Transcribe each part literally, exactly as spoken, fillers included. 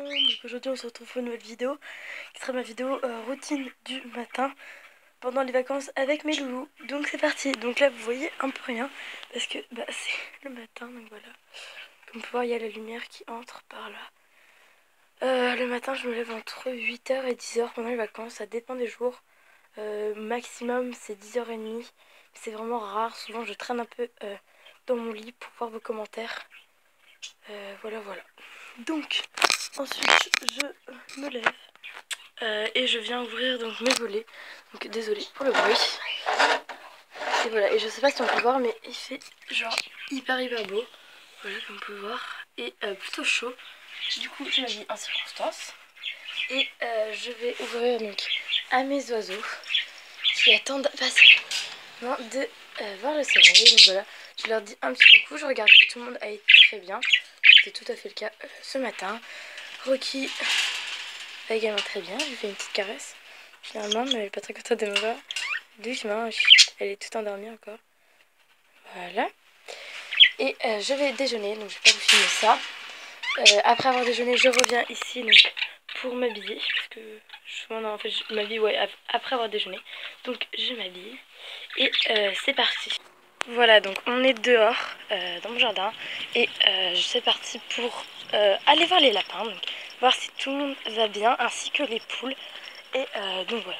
monde. Donc aujourd'hui on se retrouve pour une nouvelle vidéo qui sera ma vidéo euh, routine du matin pendant les vacances avec mes loulous. Donc c'est parti. Donc là vous voyez un peu rien parce que bah, c'est le matin, donc voilà. Comme vous pouvez voir, il y a la lumière qui entre par là. Euh, le matin je me lève entre huit heures et dix heures pendant les vacances, ça dépend des jours. Euh, maximum c'est dix heures trente. C'est vraiment rare, souvent je traîne un peu euh, dans mon lit pour voir vos commentaires. Euh, voilà voilà. Donc ensuite je me lève euh, et je viens ouvrir donc mes volets. Donc désolé pour le bruit. Et voilà, et je sais pas si on peut voir mais il fait genre hyper hyper beau. Voilà comme on peut voir. Et euh, plutôt chaud. Du coup je m'habille en circonstance. Et euh, je vais ouvrir donc à mes oiseaux qui attendent patiemment de euh, voir le soleil. Donc voilà, je leur dis un petit coucou, je regarde que tout le monde aille très bien. C'était tout à fait le cas euh, ce matin. Rocky va également très bien, je lui fais une petite caresse finalement, mais elle n'est pas très contente de me voir. Doucement, elle est toute endormie encore. Voilà. Et euh, je vais déjeuner, donc je vais pas vous filmer ça. Euh, après avoir déjeuné, je reviens ici donc, pour m'habiller, parce que souvent, non, en fait, je m'habille ouais, après avoir déjeuné. Donc je m'habille et euh, c'est parti. Voilà, donc on est dehors euh, dans mon jardin et euh, c'est parti pour euh, aller voir les lapins, donc voir si tout le monde va bien, ainsi que les poules. Et euh, donc voilà.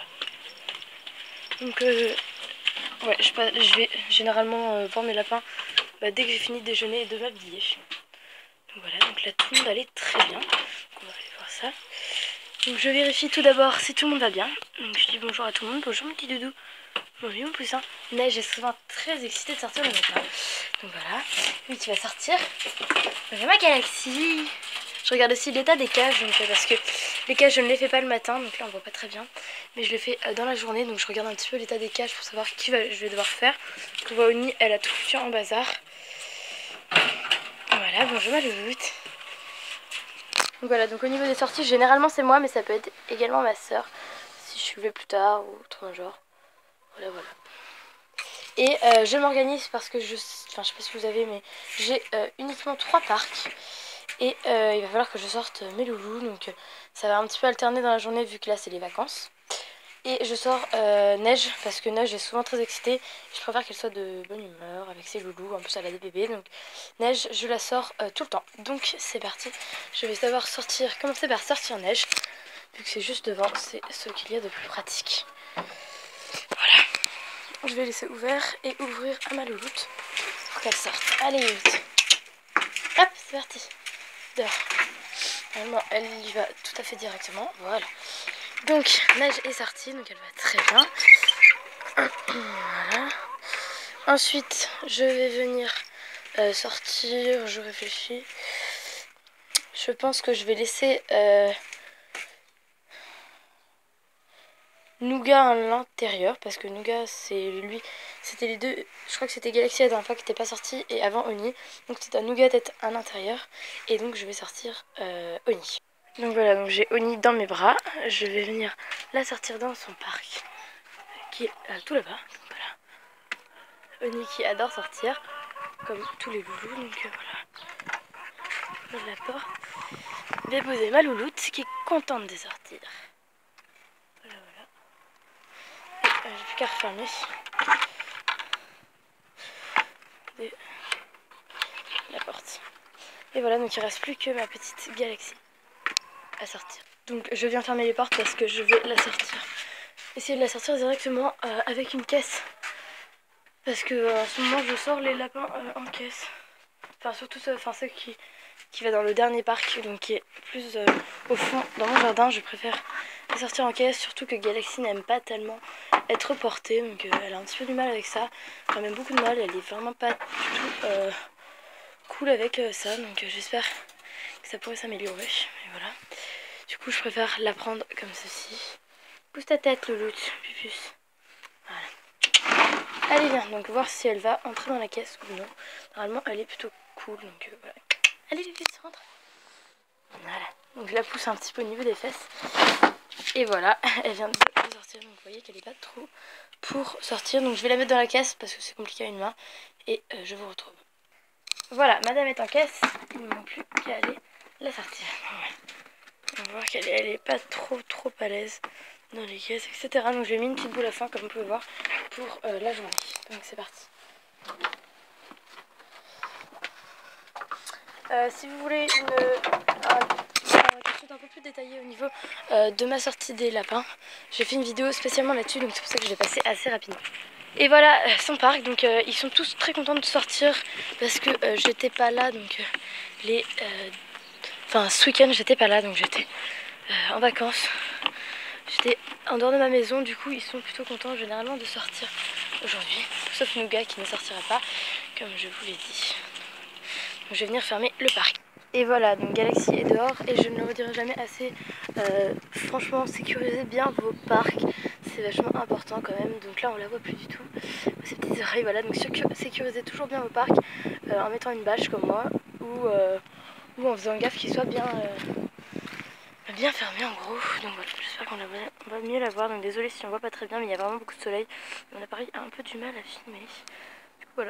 Donc euh, ouais, je, je vais généralement euh, voir mes lapins bah, dès que j'ai fini de déjeuner et de m'habiller. Donc voilà, donc là tout le monde allait très bien. Donc on va aller voir ça. Donc je vérifie tout d'abord si tout le monde va bien. Donc je dis bonjour à tout le monde, bonjour mon petit doudou. Bonjour mon poussin. Neige est souvent très excitée de sortir le matin. Donc voilà, lui qui va sortir. Bonjour ma galaxie. Je regarde aussi l'état des cages, donc, parce que les cages je ne les fais pas le matin, donc là on voit pas très bien. Mais je les fais dans la journée, donc je regarde un petit peu l'état des cages pour savoir qui va, je vais devoir faire. Donc on voit Oni, elle a tout foutu en bazar. Voilà, bonjour ma louloute. Donc voilà, donc au niveau des sorties, généralement c'est moi, mais ça peut être également ma soeur, si je suis levée plus tard ou autre genre. Voilà, voilà. Et euh, je m'organise parce que je... Enfin, je sais pas si vous avez, mais j'ai euh, uniquement trois parcs. Et euh, il va falloir que je sorte mes loulous. Donc euh, ça va un petit peu alterner dans la journée vu que là c'est les vacances. Et je sors euh, Neige parce que Neige est souvent très excitée. Je préfère qu'elle soit de bonne humeur avec ses loulous. En plus elle a des bébés. Donc Neige je la sors euh, tout le temps. Donc c'est parti. Je vais savoir sortir, commencer par sortir Neige. Vu que c'est juste devant, c'est ce qu'il y a de plus pratique. Voilà. Je vais laisser ouvert et ouvrir à ma louloute pour qu'elle sorte. Allez vite. Hop, c'est parti. Dehors. Normalement, elle y va tout à fait directement. Voilà. Donc, Neige est sortie, donc elle va très bien. Voilà. Ensuite, je vais venir euh, sortir. Je réfléchis. Je pense que je vais laisser euh, Nougat à l'intérieur, parce que Nougat, c'est lui, c'était les deux, je crois que c'était Galaxy la dernière fois qui n'était pas sorti, et avant Oni, donc c'est à Nougat d'être à l'intérieur, et donc je vais sortir euh, Oni. Donc voilà, donc j'ai Oni dans mes bras, je vais venir la sortir dans son parc, qui est euh, tout là-bas, voilà. Oni qui adore sortir, comme tous les loulous, donc euh, voilà. J'ouvre la porte, déposer ma louloute, qui est contente de sortir. Voilà, voilà. Euh, j'ai plus qu'à refermer de la porte. Et voilà, donc il ne reste plus que ma petite Galaxy à sortir. Donc je viens fermer les portes parce que je vais la sortir. Essayer de la sortir directement euh, avec une caisse. Parce que euh, en ce moment je sors les lapins euh, en caisse. Enfin surtout ceux, enfin, ceux qui, qui va dans le dernier parc, donc qui est plus euh, au fond dans mon jardin. Je préfère les sortir en caisse, surtout que Galaxy n'aime pas tellement être portée. Donc euh, elle a un petit peu du mal avec ça. Enfin même beaucoup de mal, elle est vraiment pas du tout euh, cool avec euh, ça. Donc euh, j'espère que ça pourrait s'améliorer. Mais voilà. Du coup je préfère la prendre comme ceci. Pousse ta tête louloute, pupus. Voilà. Allez viens, donc voir si elle va entrer dans la caisse ou non. Normalement elle est plutôt cool, donc euh, voilà. Allez vite, rentre. Voilà, donc je la pousse un petit peu au niveau des fesses. Et voilà, elle vient de sortir, donc vous voyez qu'elle n'est pas trop pour sortir. Donc je vais la mettre dans la caisse parce que c'est compliqué à une main. Et euh, je vous retrouve. Voilà, madame est en caisse, il ne manque plus qu'à aller la sortir. Voilà. voir qu'elle est, elle est pas trop trop à l'aise dans les caisses, et cetera. Donc j'ai mis une petite boule à fin, comme vous pouvez voir, pour euh, la journée. Donc c'est parti. Euh, si vous voulez une, un, quelque chose d'un peu plus détaillé au niveau euh, de ma sortie des lapins, j'ai fait une vidéo spécialement là-dessus, donc c'est pour ça que je l'ai passé assez rapidement. Et voilà son parc, donc euh, ils sont tous très contents de sortir parce que euh, j'étais pas là, donc euh, les, euh, enfin ce week-end j'étais pas là, donc j'étais euh, en vacances, j'étais en dehors de ma maison, du coup ils sont plutôt contents généralement de sortir aujourd'hui, sauf Nougat qui ne sortira pas, comme je vous l'ai dit. Je vais venir fermer le parc. Et voilà, donc Galaxy est dehors et je ne le redirai jamais assez. Euh, franchement, sécurisez bien vos parcs, c'est vachement important quand même. Donc là, on la voit plus du tout. Ces petites oreilles, voilà. Donc sécurisez toujours bien vos parcs euh, en mettant une bâche comme moi ou, euh, ou en faisant gaffe qu'il soit bien, euh, bien fermé en gros. Donc voilà, j'espère qu'on va mieux la voir. Donc désolé si on voit pas très bien, mais il y a vraiment beaucoup de soleil. Mon appareil a un peu du mal à filmer. Du coup, voilà.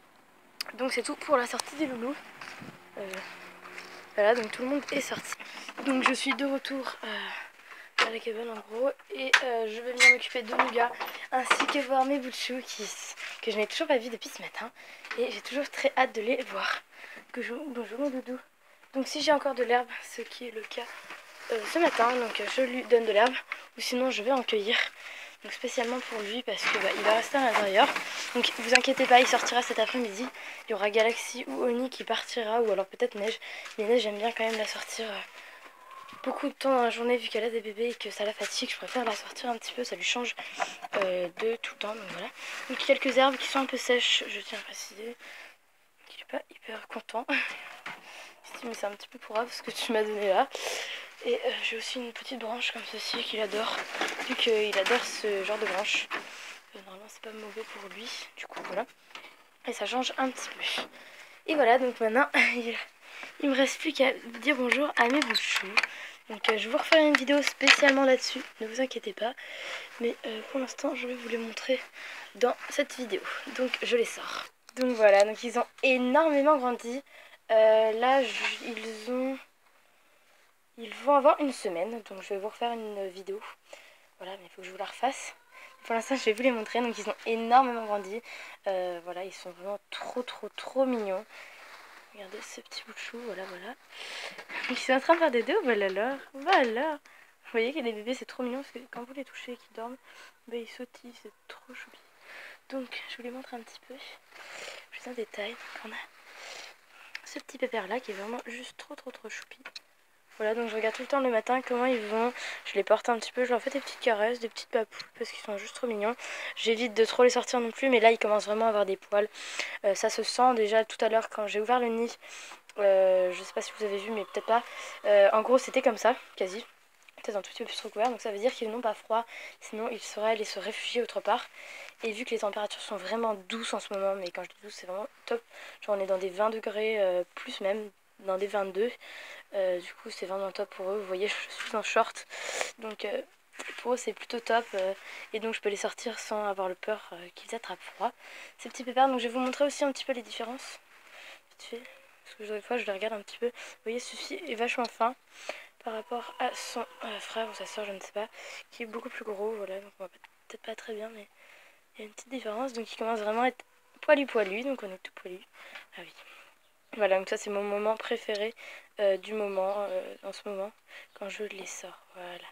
Donc c'est tout pour la sortie des loulous. Euh, voilà, donc tout le monde est sorti. Donc je suis de retour euh, à la cabane en gros. Et euh, je vais venir m'occuper de Nougat ainsi que voir mes bouts de chou qui, que je n'ai toujours pas vu depuis ce matin. Et j'ai toujours très hâte de les voir. Que je, bonjour mon doudou. Donc si j'ai encore de l'herbe, ce qui est le cas euh, ce matin, donc je lui donne de l'herbe. Ou sinon je vais en cueillir. Donc spécialement pour lui parce que bah, il va rester à l'intérieur. Donc vous inquiétez pas, il sortira cet après-midi. Il y aura Galaxy ou Oni qui partira, ou alors peut-être Neige. Mais Neige, j'aime bien quand même la sortir euh, beaucoup de temps dans la journée vu qu'elle a des bébés et que ça la fatigue. Je préfère la sortir un petit peu, ça lui change euh, de tout le temps. Donc voilà. Donc quelques herbes qui sont un peu sèches, je tiens à préciser. Il n'est pas hyper content. Mais c'est un petit peu pour grave ce que tu m'as donné là. Et euh, j'ai aussi une petite branche comme ceci qu'il adore, vu qu'il adore ce genre de branche. Euh, normalement c'est pas mauvais pour lui, du coup voilà. Et ça change un petit peu. Et voilà, donc maintenant il, il me reste plus qu'à dire bonjour à mes bouts de chou. Donc euh, je vais vous refaire une vidéo spécialement là-dessus, ne vous inquiétez pas. Mais euh, pour l'instant je vais vous les montrer dans cette vidéo. Donc je les sors. Donc voilà, donc ils ont énormément grandi. Euh, là je, ils ont... Ils vont avoir une semaine, donc je vais vous refaire une vidéo. Voilà, mais il faut que je vous la refasse. Pour l'instant, je vais vous les montrer. Donc, ils ont énormément grandi. Euh, voilà, ils sont vraiment trop, trop, trop mignons. Regardez ce petit bout de chou, voilà, voilà. Ils sont en train de faire des deux, voilà alors. Voilà. Vous voyez que les bébés, c'est trop mignon parce que quand vous les touchez et qu'ils dorment, bah, ils sautillent, c'est trop choupi. Donc, je vous les montre un petit peu. Plus en détail. Donc, on a ce petit pépère là qui est vraiment juste trop, trop, trop choupi. Voilà, donc je regarde tout le temps le matin comment ils vont. Je les porte un petit peu, je leur fais des petites caresses, des petites papouilles parce qu'ils sont juste trop mignons. J'évite de trop les sortir non plus, mais là ils commencent vraiment à avoir des poils. Euh, ça se sent déjà tout à l'heure quand j'ai ouvert le nid. Euh, je sais pas si vous avez vu, mais peut-être pas. Euh, en gros, c'était comme ça, quasi. Peut-être un tout petit peu plus recouvert, donc ça veut dire qu'ils n'ont pas froid. Sinon, ils seraient allés se réfugier autre part. Et vu que les températures sont vraiment douces en ce moment, mais quand je dis douce, c'est vraiment top. Genre, on est dans des vingt degrés, euh, plus même, dans des vingt-deux. Euh, du coup c'est vraiment top pour eux. Vous voyez, je suis en short, donc euh, pour eux c'est plutôt top, euh, et donc je peux les sortir sans avoir le peur euh, qu'ils attrapent froid, ces petits pépères. Donc je vais vous montrer aussi un petit peu les différences vite fait, parce que des fois je les regarde un petit peu. Vous voyez, celui-ci est vachement fin par rapport à son euh, frère ou sa soeur, je ne sais pas, qui est beaucoup plus gros. Voilà, donc on voit peut-être pas très bien, mais il y a une petite différence. Donc il commence vraiment à être poilu poilu, donc on est tout poilu. Ah oui. Voilà, donc ça c'est mon moment préféré euh, du moment, euh, en ce moment, quand je les sors. Voilà.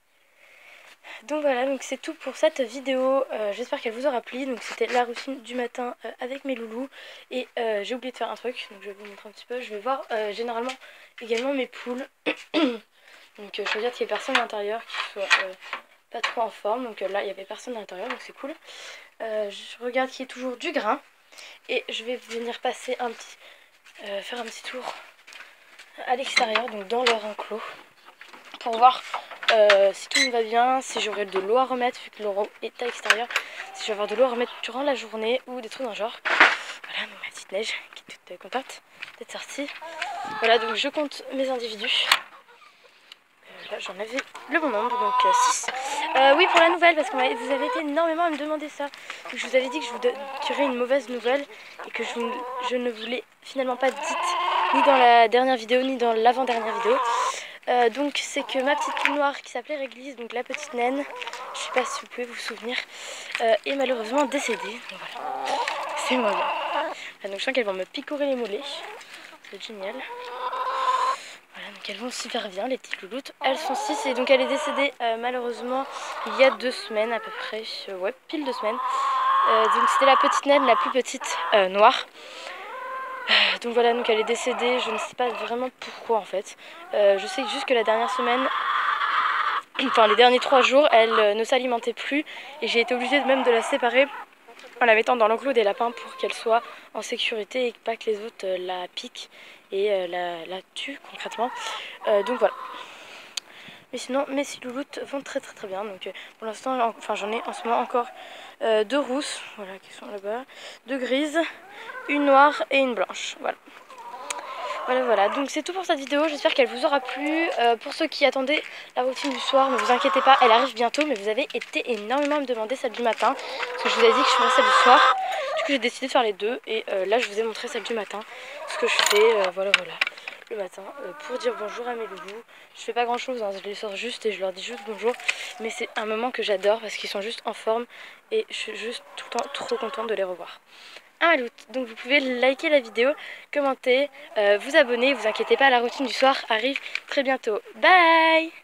Donc voilà, donc c'est tout pour cette vidéo. Euh, J'espère qu'elle vous aura plu. Donc c'était la routine du matin euh, avec mes loulous. Et euh, j'ai oublié de faire un truc, donc je vais vous montrer un petit peu. Je vais voir euh, généralement également mes poules. Donc euh, je regarde qu'il y ait personne à l'intérieur, qui soit euh, pas trop en forme. Donc euh, là il y avait personne à l'intérieur, donc c'est cool. Euh, je regarde qu'il y ait toujours du grain. Et je vais venir passer un petit... Euh, faire un petit tour à l'extérieur, donc dans leur enclos, pour voir euh, si tout va bien, si j'aurai de l'eau à remettre vu que l'eau est à l'extérieur, si je vais avoir de l'eau à remettre durant la journée ou des trucs dans le genre. Voilà, donc ma petite Neige qui est toute contente d'être sortie. Voilà, donc je compte mes individus. Euh, là j'en avais le bon nombre, donc euh, six. Euh, oui, pour la nouvelle, parce que vous avez été énormément à me demander ça. Donc, je vous avais dit que je vous dirais une mauvaise nouvelle et que je, je ne vous l'ai finalement pas dite ni dans la dernière vidéo ni dans l'avant-dernière vidéo. Euh, donc c'est que ma petite poule noire qui s'appelait Réglisse, donc la petite naine, je sais pas si vous pouvez vous souvenir, euh, est malheureusement décédée. Donc voilà, c'est moi. Ah, donc je sens qu'elles vont me picorer les mollets, c'est génial. Voilà, donc elles vont super bien les petites louloutes. Elles sont six et donc elle est décédée euh, malheureusement il y a deux semaines à peu près, euh, ouais pile deux semaines. Euh, donc c'était la petite naine, la plus petite euh, noire. Euh, donc voilà, donc elle est décédée, je ne sais pas vraiment pourquoi en fait. Euh, je sais juste que la dernière semaine, enfin les derniers trois jours, elle euh, ne s'alimentait plus et j'ai été obligée même de la séparer en la mettant dans l'enclos des lapins pour qu'elle soit en sécurité et pas que les autres euh, la piquent et euh, la, la tuent concrètement. Euh, donc voilà. Mais sinon, mes six louloutes vont très très très bien. Donc euh, pour l'instant, enfin j'en ai en ce moment encore euh, deux rousses, voilà, qui sont là-bas, deux grises, une noire et une blanche. Voilà. Voilà, voilà, donc c'est tout pour cette vidéo, j'espère qu'elle vous aura plu. Euh, pour ceux qui attendaient la routine du soir, ne vous inquiétez pas, elle arrive bientôt, mais vous avez été énormément à me demander celle du matin, parce que je vous ai dit que je ferais celle du soir. Du coup j'ai décidé de faire les deux, et euh, là je vous ai montré celle du matin, ce que je fais, euh, voilà, voilà, le matin, euh, pour dire bonjour à mes loulous. Je fais pas grand chose, hein, je les sors juste et je leur dis juste bonjour, mais c'est un moment que j'adore, parce qu'ils sont juste en forme, et je suis juste tout le temps trop contente de les revoir. Un maloute. Donc vous pouvez liker la vidéo, commenter, euh, vous abonner, vous inquiétez pas, la routine du soir arrive très bientôt. Bye!